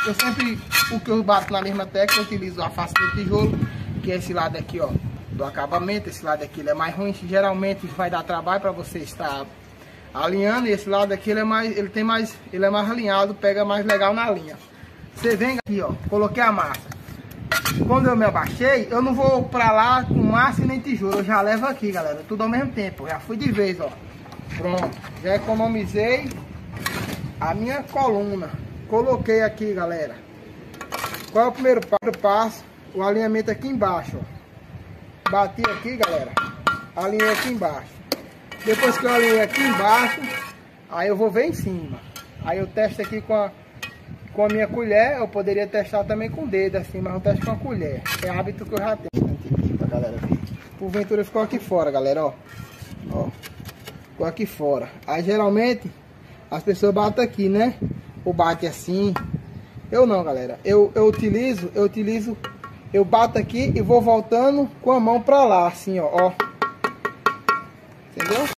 Eu sempre, o que eu bato na mesma tecla, eu utilizo a face do tijolo, que é esse lado aqui, ó, do acabamento. Esse lado aqui ele é mais ruim, geralmente vai dar trabalho para você estar alinhando, e esse lado aqui ele é mais alinhado, pega mais legal na linha. Você vem aqui, ó, coloquei a massa. Quando eu me abaixei, eu não vou pra lá com massa e nem tijolo, eu já levo aqui, galera, tudo ao mesmo tempo. Já fui de vez, ó. Pronto, já economizei a minha coluna. Coloquei aqui, galera. Qual é o primeiro passo? O alinhamento aqui embaixo, ó. Bati aqui, galera, alinhei aqui embaixo. Depois que eu alinhei aqui embaixo, aí eu vou ver em cima. Aí eu testo aqui com a minha colher. Eu poderia testar também com o dedo assim, mas eu testo com a colher. É hábito que eu já tenho aqui pra galera ver. Porventura ficou aqui fora, galera, ó. Ó, ficou aqui fora. Aí geralmente as pessoas batem aqui, né? Ou bate assim. Eu não, galera. Eu bato aqui e vou voltando com a mão pra lá, assim, ó. Entendeu?